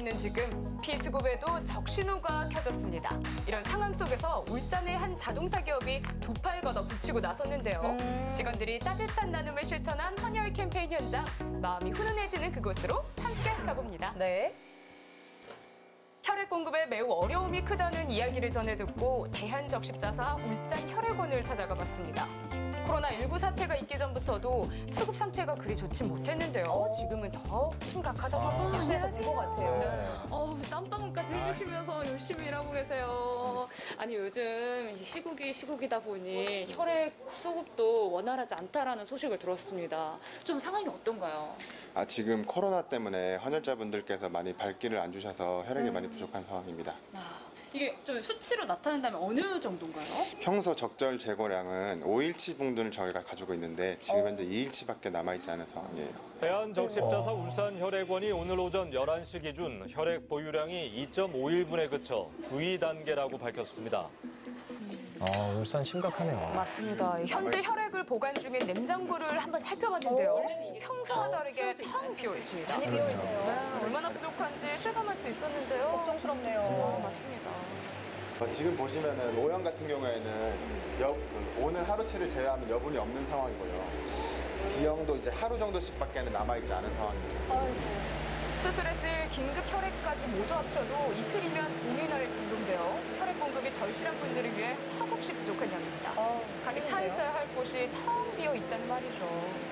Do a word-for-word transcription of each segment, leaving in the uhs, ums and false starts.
있는 지금 피스굽에도 적신호가 켜졌습니다. 이런 상황 속에서 울산의 한 자동차 기업이 두 팔 걷어 붙이고 나섰는데요. 음. 직원들이 따뜻한 나눔을 실천한 헌혈 캠페인 현장, 마음이 훈훈해지는 그곳으로 함께 가봅니다. 네. 혈액 공급에 매우 어려움이 크다는 이야기를 전해 듣고 대한적십자사 울산혈액원을 찾아가 봤습니다. 코로나십구 사태가 있기 전부터도 수급 상태가 그리 좋지 못했는데요. 지금은 더 심각하다고 합니다. 뉴스에서 본 것 같아요. 네. 어우, 땀방울까지 흘리시면서 열심히 일하고 계세요. 아니, 요즘 시국이 시국이다 보니 혈액 수급도 원활하지 않다라는 소식을 들었습니다. 좀 상황이 어떤가요? 아, 지금 코로나 때문에 헌혈자분들께서 많이 발길을 안 주셔서 혈액이 음. 많이 부족한 상황입니다. 아, 이게 좀 수치로 나타낸다면 어느 정도인가요? 평소 적절 재고량은 오 일치 봉투를 저희가 가지고 있는데 지금 현재 이 일치밖에 남아있지 않은 상황이에요. 대한적십자사 울산혈액원이 오늘 오전 열한 시 기준 혈액 보유량이 이 점 오일 분에 그쳐 주의 단계라고 밝혔습니다. 아, 울산 심각하네요. 맞습니다. 현재 혈액을 보관 중인 냉장고를 한번 살펴봤는데요. 평소와 다르게 텅 비어 있습니다. 많이 비어있네요. 네, 얼마나 부족한지 실감할 수 있었는데요. 걱정스럽네요. 아, 맞습니다. 어, 지금 보시면은 오형 같은 경우에는 여, 그 오늘 하루치를 제외하면 여분이 없는 상황이고요. B형도 이제 하루 정도씩밖에 남아있지 않은 상황입니다. 수술에 쓸 긴급 혈액까지 모두 합쳐도 이틀이면 봄이 날 정도인데요. 혈액 공급이 절실한 분들을 위해 턱없이 부족한 양입니다. 아, 가득 차 있어야 할 곳이 텅 비어 있다는 말이죠.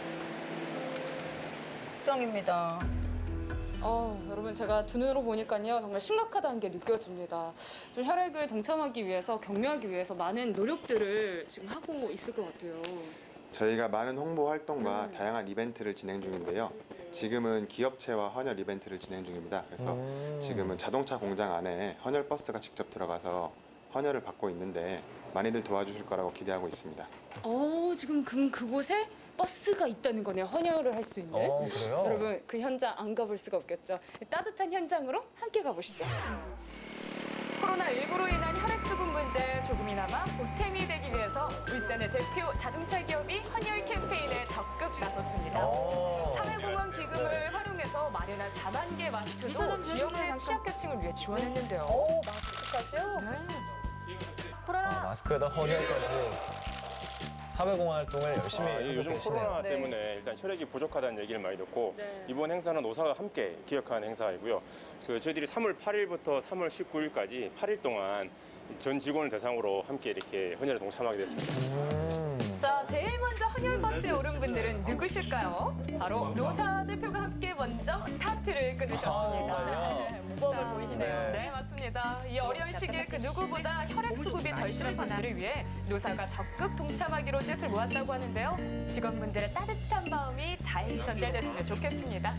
걱정입니다. 어, 여러분 제가 두 눈으로 보니까요 정말 심각하다는 게 느껴집니다. 좀 혈액을 동참하기 위해서 격려하기 위해서 많은 노력들을 지금 하고 있을 것 같아요. 저희가 많은 홍보 활동과 다양한 이벤트를 진행 중인데요. 지금은 기업체와 헌혈 이벤트를 진행 중입니다. 그래서 지금은 자동차 공장 안에 헌혈 버스가 직접 들어가서 헌혈을 받고 있는데 많이들 도와주실 거라고 기대하고 있습니다. 어, 지금 그, 그곳에 버스가 있다는 거네요. 헌혈을 할 수 있는. 어, 그래요? 여러분 그 현장 안 가볼 수가 없겠죠. 따뜻한 현장으로 함께 가보시죠. 코로나십구로 인한 혈액 수급 문제 조금이나마 보탬이 되기 위해서 울산의 대표 자동차 기업이 헌혈 캠페인에 적극 나섰습니다. 어. 사회공헌 기금을 활용해서 마련한 사만 개의 마스크도 지역 내 취약계층을 위해 지원했는데요. 오, 마스크까지요? 아, 마스크에다 헌혈까지 사회공헌 활동을 열심히 아, 하고 요즘 계시네요. 코로나 네. 때문에 일단 혈액이 부족하다는 얘기를 많이 듣고 네. 이번 행사는 노사가 함께 기획한 행사이고요. 그 저희들이 삼월 팔일부터 삼월 십구일까지 팔 일 동안 전 직원을 대상으로 함께 이렇게 헌혈에 동참하게 됐습니다. 음. 자, 제일 먼저 헌혈 버스에 오른 분들은 누구실까요? 바로 노사 대표가 함께 먼저 스타트를 끊으셨습니다. 아, 모범을 자, 보이시네요. 네, 맞습니다. 이 어려운 시기에 그 누구보다 혈액 수급이 절실한 분들을 위해 노사가 적극 동참하기로 뜻을 모았다고 하는데요. 직원분들의 따뜻한 마음이 잘 전달됐으면 좋겠습니다.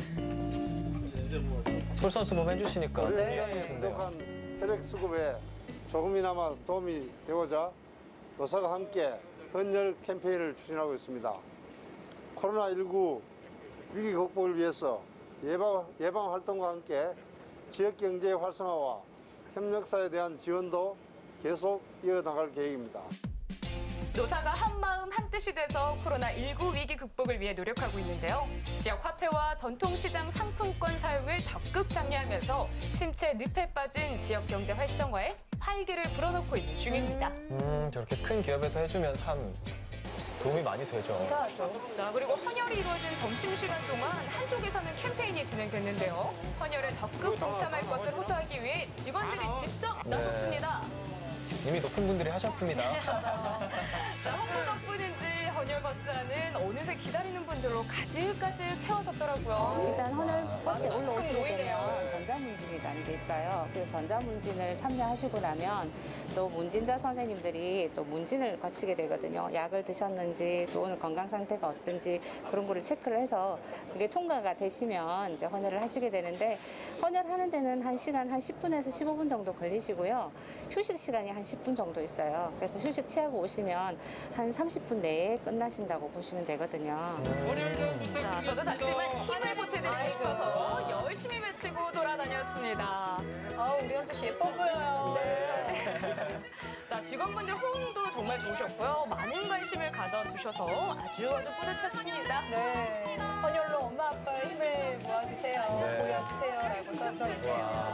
솔선수범 해주시니까 네. 참 좋네요. 부족한 혈액 수급에 조금이나마 도움이 되고자 노사가 함께 헌혈 캠페인을 추진하고 있습니다. 코로나십구 위기 극복을 위해서 예방, 예방 활동과 함께 지역 경제 활성화와 협력사에 대한 지원도 계속 이어나갈 계획입니다. 노사가 한마음 한뜻이 돼서 코로나십구 위기 극복을 위해 노력하고 있는데요. 지역 화폐와 전통시장 상품권 사용을 적극 장려하면서 침체 늪에 빠진 지역 경제 활성화에 활기를 불어넣고 있는 중입니다. 음, 저렇게 큰 기업에서 해주면 참 도움이 많이 되죠. 감사하죠. 자, 그리고 헌혈이 이루어진 점심시간 동안 한쪽에서는 캠페인이 진행됐는데요. 헌혈에 적극 동참할 것을 호소하기 위해 직원들이 직접 나섰습니다. 이미 높은 분들이 하셨습니다. 자, 홍보 덕분인지 헌혈버스 안은 어느새 기다리는 분들로 가득가득 채워졌더라고요. 일단 헌혈 버스에 조금 올라오시게 놓이네요. 되면 전자문진이라는 게 있어요. 그 전자문진을 참여하시고 나면 또 문진자 선생님들이 또 문진을 거치게 되거든요. 약을 드셨는지 또 오늘 건강 상태가 어떤지 그런 거를 체크를 해서 그게 통과가 되시면 이제 헌혈을 하시게 되는데 헌혈하는 데는 한 시간 한 십 분에서 십오 분 정도 걸리시고요. 휴식 시간이 한 십 분 정도 있어요. 그래서 휴식 취하고 오시면 한 삼십 분 내에 끝나신다고 보시면 되거든요. 자, 저도 작지만 힘을 보태드리고 싶어서 열심히 외치고 돌아다녔습니다. 아, 우리 현주 씨 예뻐 보여요. 자, 직원분들 호응도 정말 좋으셨고요. 많은 관심을 가져주셔서 아주 아주 뿌듯했습니다. 네. 헌혈로 엄마 아빠의 힘을 모아주세요. 네. 보여주세요. 라고 써져 있네요.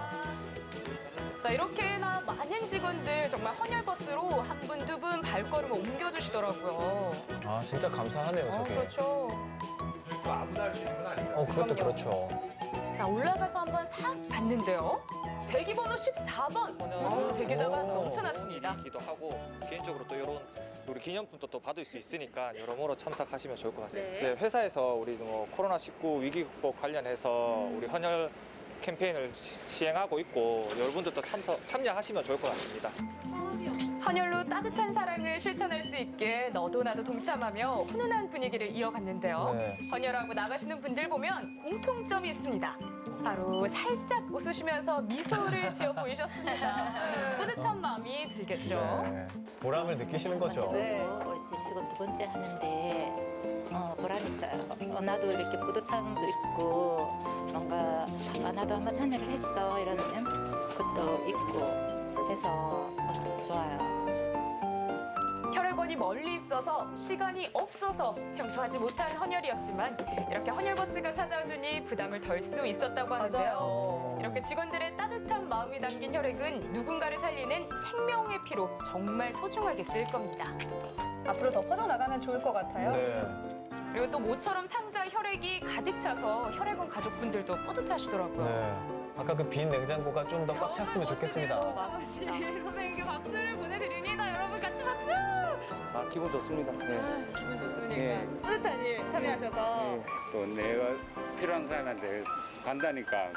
이렇게나 많은 직원들 정말 헌혈버스로 한 분, 두 분 발걸음을 옮겨주시더라고요. 아, 진짜 감사하네요, 어, 저게. 그렇죠. 아무나 할 수 있는 건 아니에요. 어, 그것도 그럼요. 그렇죠. 자, 올라가서 한번 싹 봤는데요. 대기번호 십사 번. 어, 대기자가 오. 넘쳐났습니다. 기도 하고 개인적으로 또 이런 우리 기념품도 또 받을 수 있으니까 여러모로 참석하시면 좋을 것 같습니다. 네. 네, 회사에서 우리 뭐 코로나 십구 위기 극복 관련해서 우리 헌혈 캠페인을 시- 시행하고 있고 여러분들도 참석 참여하시면 좋을 것 같습니다. 헌혈로 따뜻한 사랑을 실천할 수 있게 너도 나도 동참하며 훈훈한 분위기를 이어갔는데요. 네. 헌혈하고 나가시는 분들 보면 공통점이 있습니다. 바로 살짝 웃으시면서 미소를 지어 보이셨습니다. 뿌듯한 마음이 들겠죠. 네. 보람을 느끼시는 거죠. 네. 어, 이제 지금 두 번째 하는데 어, 보람 있어요. 어, 나도 이렇게 뿌듯함도 있고 뭔가 아, 나도 한번 하늘을 했어 이러는 것도 있고 해서 어, 좋아요. 혈액원이 멀리 있어서 시간이 없어서 평소 하지 못한 헌혈이었지만 이렇게 헌혈버스가 찾아주니 부담을 덜 수 있었다고 하는데요. 맞아요. 이렇게 직원들의 따뜻한 마음이 담긴 혈액은 누군가를 살리는 생명의 피로 정말 소중하게 쓸 겁니다. 앞으로 더 퍼져나가면 좋을 것 같아요. 네. 그리고 또 모처럼 상자에 혈액이 가득 차서 혈액원 가족분들도 뿌듯하시더라고요. 네. 아까 그 빈 냉장고가 좀 더 꽉 찼으면 좋겠습니다. 맞습니다. 선생님께 박수를 보내드립니다. 여러분 같이 박수! 아, 기분 좋습니다. 네. 아, 기분 좋습니까? 네. 뿌듯한 일 참여하셔서. 네. 또 내가 필요한 사람한테 간다니까.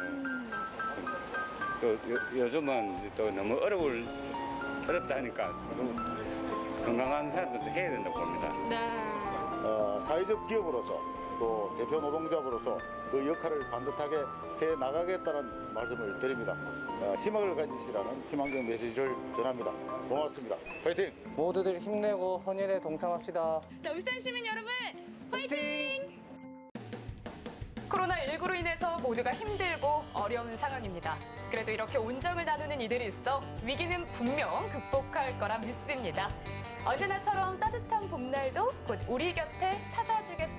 또 요, 요즘은 또 너무 어려울 어렵다 하니까 너무 건강한 사람들도 해야 된다고 봅니다. 네. 어, 사회적 기업으로서 또 대표 노동자로서 그 역할을 반듯하게 해 나가겠다는 말씀을 드립니다. 어, 희망을 가지시라는 희망적 메시지를 전합니다. 고맙습니다. 화이팅! 모두들 힘내고 헌혈에 동참합시다. 자, 울산 시민 여러분, 화이팅! 코로나 십구로 인해서 모두가 힘들고 어려운 상황입니다. 그래도 이렇게 온정을 나누는 이들이 있어 위기는 분명 극복할 거라 믿습니다. 언제나처럼 따뜻한 봄날도 곧 우리 곁에 찾아주겠다.